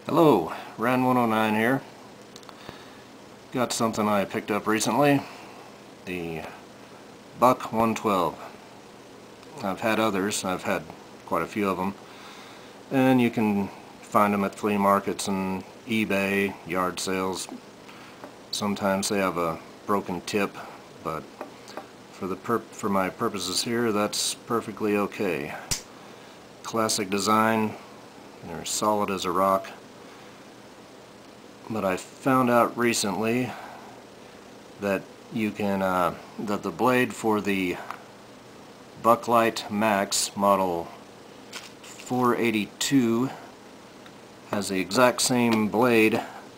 Hello, Ran109 here. Got something I picked up recently, the Buck 112. I've had others, I've had quite a few of them, and you can find them at flea markets and eBay, yard sales. Sometimes they have a broken tip, but for my purposes here, that's perfectly okay. Classic design, they're solid as a rock. But I found out recently that you can that the blade for the Bucklight Max model 482 has the exact same blade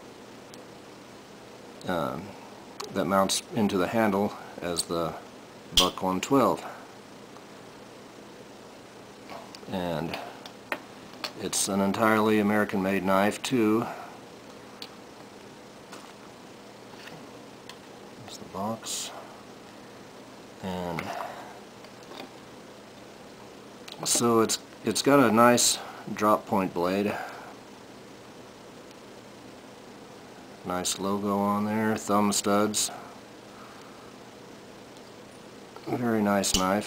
that mounts into the handle as the Buck 112, and it's an entirely American-made knife too. There's the box, and so it's got a nice drop point blade, nice logo on there, thumb studs, very nice knife,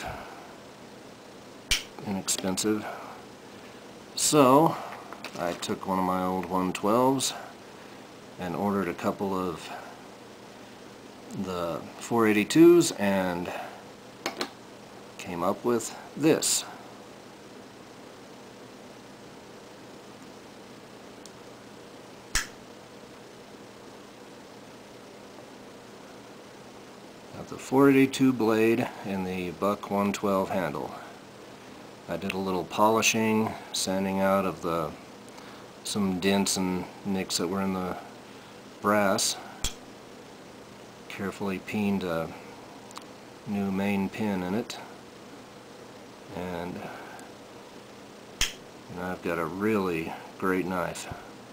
inexpensive. So I took one of my old 112s and ordered a couple of the 482s and came up with this. Got the 482 blade in the Buck 112 handle. I did a little polishing, sanding out of some dents and nicks that were in the brass. Carefully peened a new main pin in it, and I've got a really great knife.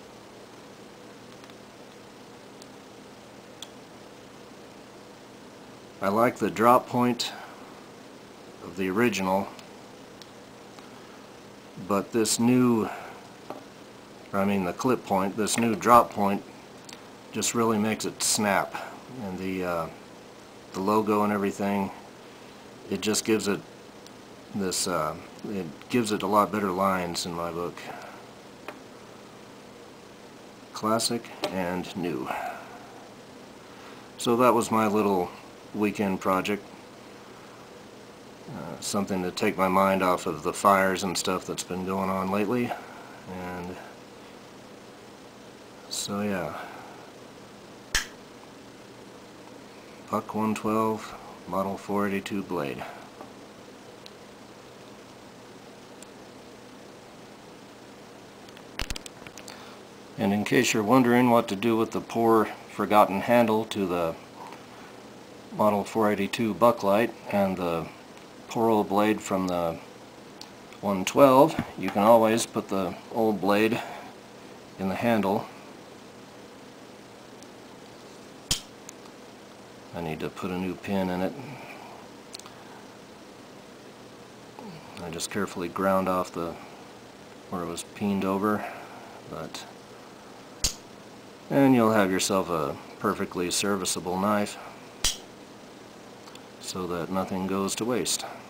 I like the drop point of the original, but this new, the clip point, this new drop point just really makes it snap, and the logo and everything, it just gives it this it gives it a lot better lines in my book. Classic and new. So that was my little weekend project. Something to take my mind off of the fires and stuff that's been going on lately. And so yeah, Buck 112 model 482 blade. And in case you're wondering what to do with the poor forgotten handle to the model 482 Bucklight and the poor old blade from the 112, you can always put the old blade in the handle. I need to put a new pin in it. I just carefully ground off where it was peened over, and you'll have yourself a perfectly serviceable knife so that nothing goes to waste.